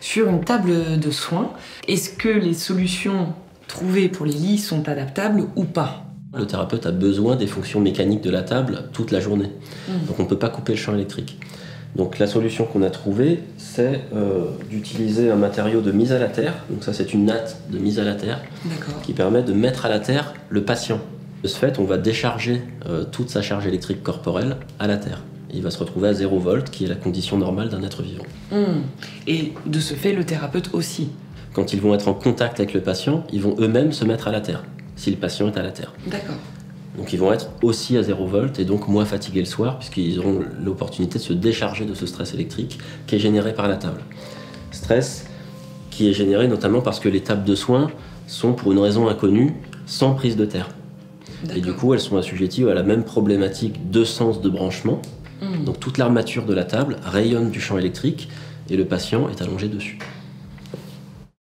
sur une table de soins. Est-ce que les solutions trouvées pour les lits sont adaptables ou pas? Le thérapeute a besoin des fonctions mécaniques de la table toute la journée. Donc on ne peut pas couper le champ électrique. Donc la solution qu'on a trouvée, c'est d'utiliser un matériau de mise à la terre. Donc ça, c'est une natte de mise à la terre qui permet de mettre à la terre le patient. De ce fait, on va décharger toute sa charge électrique corporelle à la terre. Il va se retrouver à 0 volt, qui est la condition normale d'un être vivant. Et de ce fait, le thérapeute aussi? Quand ils vont être en contact avec le patient, ils vont eux-mêmes se mettre à la terre, si le patient est à la terre. D'accord. Donc ils vont être aussi à 0 volt et donc moins fatigués le soir, puisqu'ils auront l'opportunité de se décharger de ce stress électrique qui est généré par la table. Stress qui est généré notamment parce que les tables de soins sont, pour une raison inconnue, sans prise de terre. Et du coup, elles sont assujetties à la même problématique de sens de branchement. Donc toute l'armature de la table rayonne du champ électrique et le patient est allongé dessus.